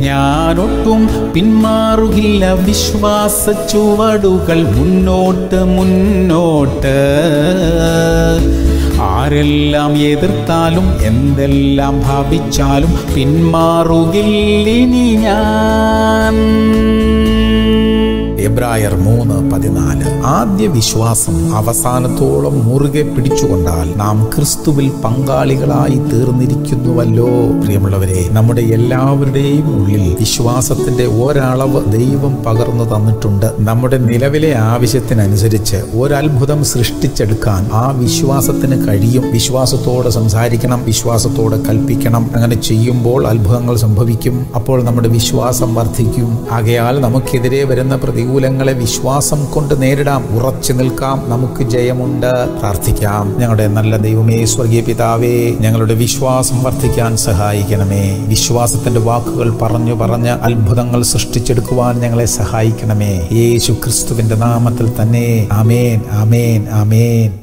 ഞാനൊട്ടും പിന്മാറുകില്ല, വിശ്വാസ ചുവടുകൾ മുന്നോട്ട് മുന്നോട്ട്. ആരെല്ലാം എതിർത്താലും എന്തെല്ലാം ഭാവിച്ചാലും പിന്മാറുകില്ലിനി ഞാൻ. എബ്രായർ 3:14. ആദ്യ വിശ്വാസം അവസാനത്തോളം മുറുകെ പിടിച്ചുകൊണ്ടാൽ നാം ക്രിസ്തുവിൽ പങ്കാളികളായി തീർന്നിരിക്കുന്നുവല്ലോ. പ്രിയമുള്ളവരെ, നമ്മുടെ എല്ലാവരുടെയും ഉള്ളിൽ വിശ്വാസത്തിന്റെ ഒരളവ് ദൈവം പകർന്നു തന്നിട്ടുണ്ട്. നമ്മുടെ നിലവിലെ ആവശ്യത്തിനനുസരിച്ച് ഒരത്ഭുതം സൃഷ്ടിച്ചെടുക്കാൻ ആ വിശ്വാസത്തിന് കഴിയും. വിശ്വാസത്തോടെ സംസാരിക്കണം, വിശ്വാസത്തോടെ കൽപ്പിക്കണം. അങ്ങനെ ചെയ്യുമ്പോൾ അത്ഭുതങ്ങൾ സംഭവിക്കും. അപ്പോൾ നമ്മുടെ വിശ്വാസം വർദ്ധിക്കും. ആകയാൽ നമുക്കെതിരെ വരുന്ന പ്രതികൂലങ്ങളെ വിശ്വാസം കൊണ്ട് നേരിടാം, ഉറച്ചു നിൽക്കാം. നമുക്ക് ജയമുണ്ട്. പ്രാർത്ഥിക്കാം. ഞങ്ങളുടെ നല്ല ദൈവമേ, സ്വർഗീയ പിതാവേ, ഞങ്ങളുടെ വിശ്വാസം വർദ്ധിക്കാൻ സഹായിക്കണമേ. വിശ്വാസത്തിന്റെ വാക്കുകൾ പറഞ്ഞു പറഞ്ഞ് അത്ഭുതങ്ങൾ സൃഷ്ടിച്ചെടുക്കുവാൻ ഞങ്ങളെ സഹായിക്കണമേ. യേശു ക്രിസ്തുവിന്റെ നാമത്തിൽ തന്നെ. ആമേൻ, ആമേൻ, ആമേൻ.